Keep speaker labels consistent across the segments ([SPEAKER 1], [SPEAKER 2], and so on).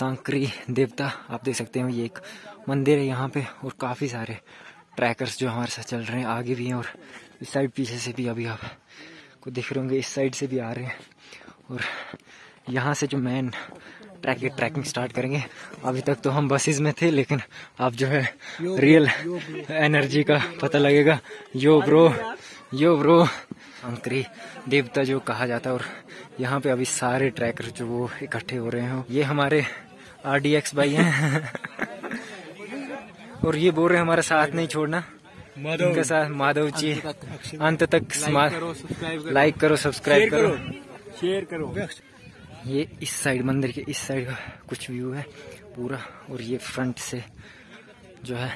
[SPEAKER 1] सांकरी देवता आप देख सकते हो, ये एक मंदिर है यहाँ पे और काफ़ी सारे ट्रैकर्स जो हमारे साथ चल रहे हैं आगे भी हैं और इस साइड पीछे से भी अभी आपको दिख रहे होंगे, इस साइड से भी आ रहे हैं। और यहाँ से जो मेन ट्रैकिंग स्टार्ट करेंगे। अभी तक तो हम बसेस में थे, लेकिन अब जो है रियल एनर्जी का पता लगेगा। यो ब्रो सांकरी देवता जो कहा जाता है। और यहाँ पे अभी सारे ट्रैकर जो वो इकट्ठे हो रहे हैं। ये हमारे RDX भाई हैं और ये बोल रहे हैं हमारा साथ नहीं छोड़ना। इनके साथ माधव जी अंत तक लाइक करो, सब्सक्राइब करो, शेयर करो। ये इस साइड मंदिर के इस साइड का कुछ व्यू है पूरा, और ये फ्रंट से जो है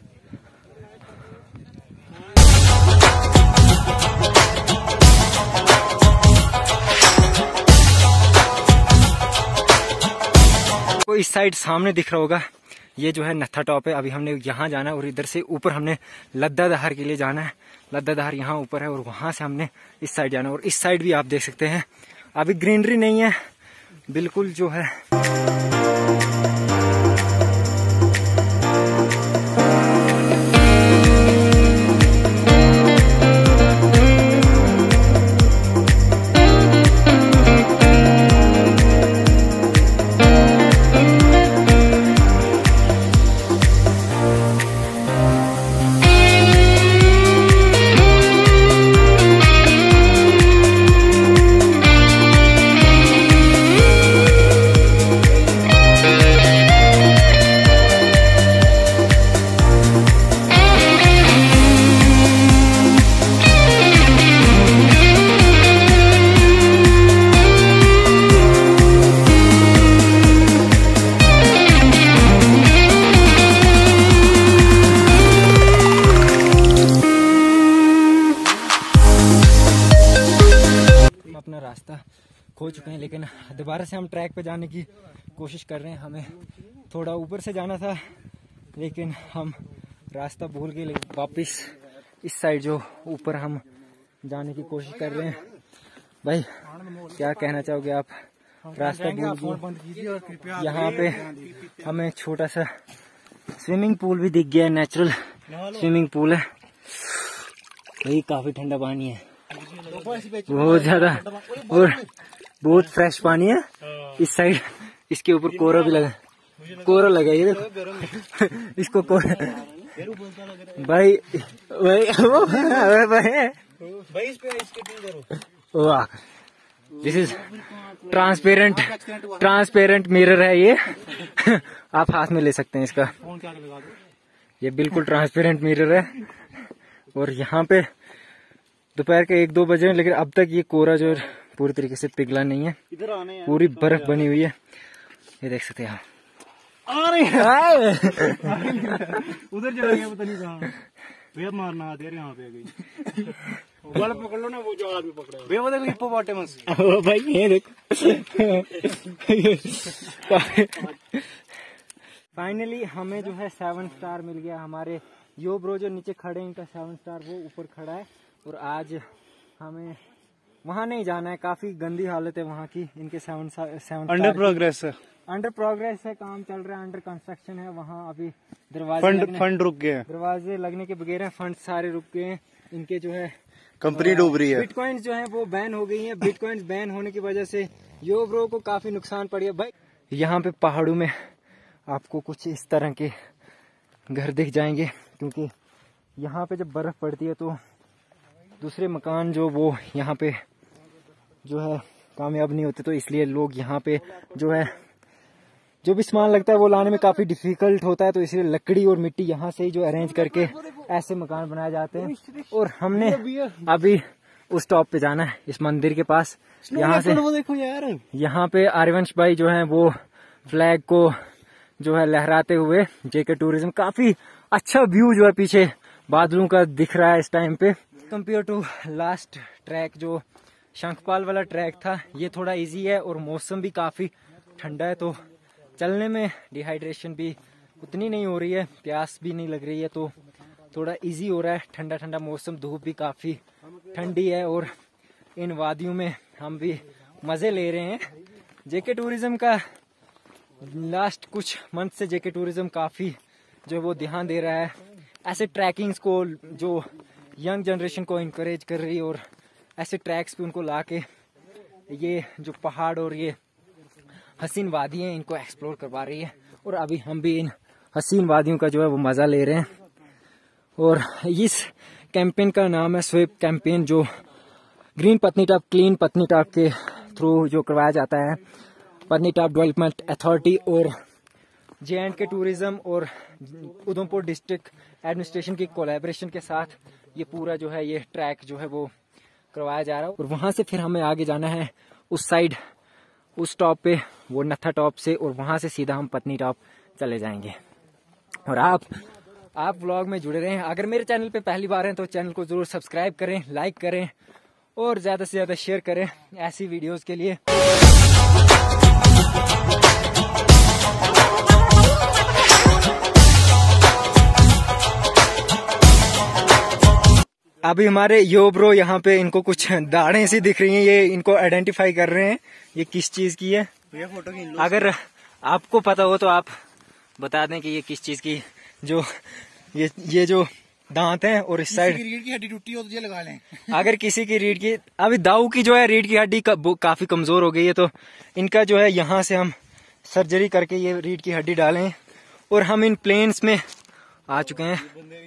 [SPEAKER 1] तो इस साइड सामने दिख रहा होगा, ये जो है नत्था टॉप है। अभी हमने यहाँ जाना है और इधर से ऊपर हमने लद्दाधार के लिए जाना है। लद्दाधार यहाँ ऊपर है और वहां से हमने इस साइड जाना है। और इस साइड भी आप देख सकते हैं अभी ग्रीनरी नहीं है बिल्कुल जो है। अपना रास्ता खो चुके हैं, लेकिन दोबारा से हम ट्रैक पे जाने की कोशिश कर रहे हैं। हमें थोड़ा ऊपर से जाना था, लेकिन हम रास्ता भूल गए। लेकिन वापस इस साइड जो ऊपर हम जाने की कोशिश कर रहे हैं। भाई क्या कहना चाहोगे आप? रास्ता भूल गए। यहाँ पे हमें छोटा सा स्विमिंग पूल भी दिख गया है, नेचुरल स्विमिंग पूल है। भाई काफी ठंडा पानी है, बहुत ज्यादा, और बहुत फ्रेश पानी है। इस साइड इसके ऊपर कोरा भी लगा, कोरा लगा, ये देखो इसको कोरा। भाई वाह, दिस इज ट्रांसपेरेंट मिरर है ये। आप हाथ में ले सकते हैं इसका, ये बिल्कुल ट्रांसपेरेंट मिरर है। और यहाँ पे दोपहर के 1-2 बजे हैं, लेकिन अब तक ये कोरा जो पूरी तरीके से पिघला नहीं है, पूरी बर्फ बनी हुई है। ये देख सकते हैं आप।
[SPEAKER 2] उधर चला गया, पता नहीं कहाँ। भैया मारना हाथ यार, यहाँ पे गई। वाला पकड़ लो ना, वो जो आदमी पकड़ा। भैया वो देखो हिप्पोपोटेमस।
[SPEAKER 1] भाई ये देखो। फाइनली हमें जो है 7 स्टार मिल गया। हमारे यो ब्रो जो नीचे खड़े हैं, इनका 7 स्टार वो ऊपर खड़ा है। और आज हमें वहां नहीं जाना है, काफी गंदी हालत है वहां की। इनके 7
[SPEAKER 2] अंडर प्रोग्रेस
[SPEAKER 1] है, काम चल रहा है, अंडर कंस्ट्रक्शन है वहाँ। अभी दरवाजे
[SPEAKER 2] फंड रुक गए हैं,
[SPEAKER 1] दरवाजे लगने के बगैर फंड सारे रुक गए हैं। इनके जो है
[SPEAKER 2] कंपनी डूब रही है।
[SPEAKER 1] बिटकॉइंस जो है वो बैन हो गई है। बिटकॉइंस बैन होने की वजह से यो ब्रो को काफी नुकसान पड़ गया। भाई यहाँ पे पहाड़ों में आपको कुछ इस तरह के घर दिख जाएंगे, क्योंकि यहाँ पे जब बर्फ पड़ती है तो दूसरे मकान जो वो यहाँ पे जो है कामयाब नहीं होते। तो इसलिए लोग यहाँ पे जो है जो भी सामान लगता है वो लाने में काफी डिफिकल्ट होता है। तो इसलिए लकड़ी और मिट्टी यहाँ से ही जो अरेंज करके ऐसे मकान बनाए जाते हैं। और हमने अभी उस टॉप पे जाना है, इस मंदिर के पास। यहाँ से
[SPEAKER 2] देखो यार,
[SPEAKER 1] यहाँ पे आर्यवंश भाई जो है वो फ्लैग को जो है लहराते हुए, जेके टूरिज्म, काफी अच्छा व्यू जो है पीछे बादलों का दिख रहा है इस टाइम पे। कंपेयर टू लास्ट ट्रैक जो शंखपाल वाला ट्रैक था, ये थोड़ा इजी है और मौसम भी काफी ठंडा है। तो चलने में डिहाइड्रेशन भी उतनी नहीं हो रही है, प्यास भी नहीं लग रही है, तो थोड़ा इजी हो रहा है। ठंडा ठंडा मौसम, धूप भी काफी ठंडी है और इन वादियों में हम भी मजे ले रहे हैं। जेके टूरिज्म का लास्ट कुछ मंथ से जेके टूरिज्म काफ़ी जो है वो ध्यान दे रहा है ऐसे ट्रैकिंग्स को जो यंग जनरेशन को इनकरेज कर रही है और ऐसे ट्रैक्स पे उनको ला के ये जो पहाड़ और ये हसीन वादी हैं इनको एक्सप्लोर करवा रही है। और अभी हम भी इन हसीन वादियों का जो है वो मज़ा ले रहे हैं। और इस कैंपेन का नाम है स्वीप कैंपेन, जो ग्रीन पत्नीटॉप क्लीन पत्नीटॉप के थ्रू जो करवाया जाता है। पत्नीटॉप डेवलपमेंट अथॉरिटी और जे&के टूरिज्म और उधमपुर डिस्ट्रिक्ट एडमिनिस्ट्रेशन की कोलैबोरेशन के साथ ये पूरा जो है ये ट्रैक जो है वो करवाया जा रहा है। और वहाँ से फिर हमें आगे जाना है उस साइड, उस टॉप पे, वो नत्था टॉप से, और वहाँ से सीधा हम पत्नीटॉप चले जाएंगे। और आप व्लॉग में जुड़े रहें। अगर मेरे चैनल पे पहली बार हैं तो चैनल को जरूर सब्सक्राइब करें, लाइक करें और ज़्यादा से ज़्यादा शेयर करें ऐसी वीडियोस के लिए। अभी हमारे यो ब्रो यहाँ पे इनको कुछ दाढ़ें सी दिख रही हैं, ये इनको आइडेंटिफाई कर रहे हैं ये किस चीज की है।
[SPEAKER 2] ये फोटो की
[SPEAKER 1] अगर आपको पता हो तो आप बता दें कि ये किस चीज की, जो ये जो दांत हैं और इस साइड
[SPEAKER 2] रीढ़ की हड्डी टूटी हो तो ये लगा लें।
[SPEAKER 1] अगर किसी की रीढ़ की, अभी दाऊ की जो है रीढ़ की हड्डी काफी कमजोर हो गई है, तो इनका जो है यहाँ से हम सर्जरी करके ये रीढ़ की हड्डी डालें। और हम इन प्लेन्स में आ चुके हैं,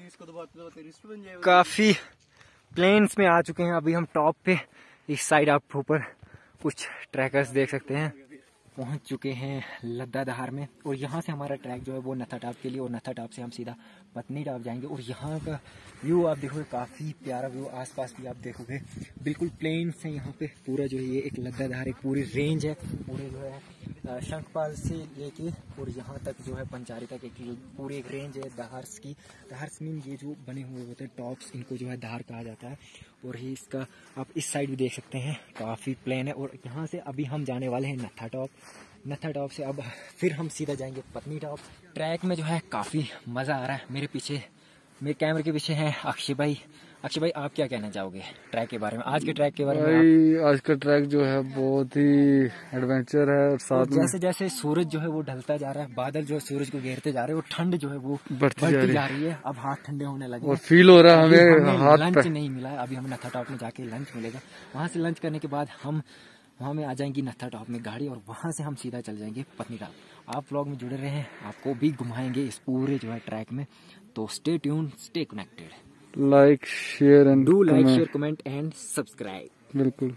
[SPEAKER 1] काफी प्लेन्स में आ चुके हैं। अभी हम टॉप पे इस साइड आप ऊपर कुछ ट्रैकर्स देख सकते हैं, पहुंच चुके हैं लद्दाधार में। और यहाँ से हमारा ट्रैक जो है वो नत्था टॉप के लिए, और नत्था टॉप से हम सीधा पत्नीटॉप जाएंगे। और यहाँ का व्यू आप देखोगे, काफ़ी प्यारा व्यू, आसपास भी आप देखोगे बिल्कुल प्लेन से यहाँ पे पूरा जो है ये एक लद्दाधार एक पूरी रेंज है, पूरे जो है शंखपाल से लेके और यहाँ तक जो है पंचारी तक एक पूरी एक रेंज है धार्स की। धार्स मीन ये जो बने हुए होते हैं टॉप्स, इनको जो है धार कहा जाता है। और ही इसका आप इस साइड भी देख सकते हैं, काफ़ी प्लेन है। और यहाँ से अभी हम जाने वाले हैं नत्था टॉप। नत्था टॉप से अब फिर हम सीधा जाएंगे पत्नीटॉप। ट्रैक में जो है काफ़ी मज़ा आ रहा है। मेरे पीछे, मेरे कैमरे के पीछे हैं अक्षय भाई। अक्षय भाई, आप क्या कहना चाहोगे ट्रैक के बारे में, आज के ट्रैक के बारे में?
[SPEAKER 3] भाई आज का ट्रैक जो है बहुत ही एडवेंचर है। और साथ में
[SPEAKER 1] जैसे जैसे सूरज जो है वो ढलता जा रहा है, बादल जो है सूरज को घेरते जा रहे हैं, और ठंड जो है वो बढ़ती जा रही है। अब हाथ ठंडे होने लगे
[SPEAKER 3] और फील हो रहा है हमें हाथ
[SPEAKER 1] लंच नहीं मिला है। अभी हमें नत्था टॉप में जाके लंच मिलेगा। वहाँ से लंच करने के बाद हम वहाँ में आ जाएंगी नत्था टॉप में गाड़ी, और वहाँ से हम सीधा चल जाएंगे पत्नीटॉप। आप व्लॉग में जुड़े रहें, आपको भी घुमाएंगे इस पूरे जो है ट्रैक में। तो stay tune, stay connected,
[SPEAKER 3] like share and
[SPEAKER 1] do like share comment and subscribe.
[SPEAKER 3] बिल्कुल।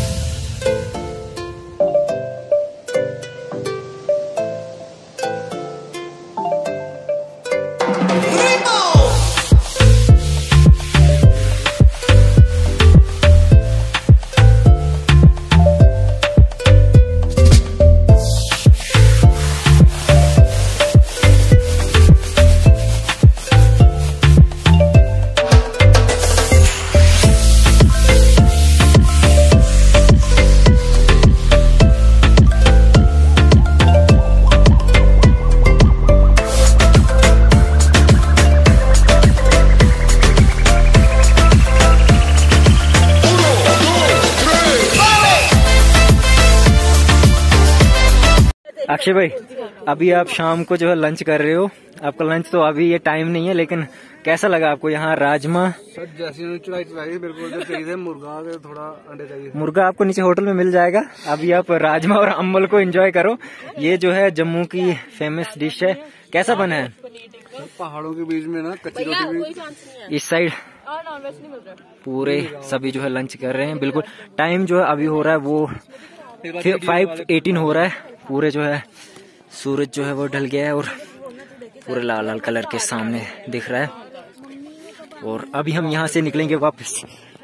[SPEAKER 1] अक्षय भाई, अभी आप शाम को जो है लंच कर रहे हो, आपका लंच तो अभी ये टाइम नहीं है, लेकिन कैसा लगा आपको यहाँ राजमा?
[SPEAKER 3] सर जैसी चढ़ाई चढ़ाई बिल्कुल चाहिए, मुर्गा थोड़ा अंडे चाहिए।
[SPEAKER 1] मुर्गा आपको नीचे होटल में मिल जाएगा। अभी आप राजमा और अम्बल को एंजॉय करो। ये जो है जम्मू की फेमस डिश है। कैसा बना है?
[SPEAKER 3] पहाड़ों के बीच में ना कच्ची रोटी भी।
[SPEAKER 1] इस साइड पूरे सभी जो है लंच कर रहे हैं। बिल्कुल टाइम जो है अभी हो रहा है वो 5:18 हो रहा है। पूरे जो है सूरज जो है वो ढल गया है और पूरे लाल लाल कलर के सामने दिख रहा है। और अभी हम यहाँ से निकलेंगे वापस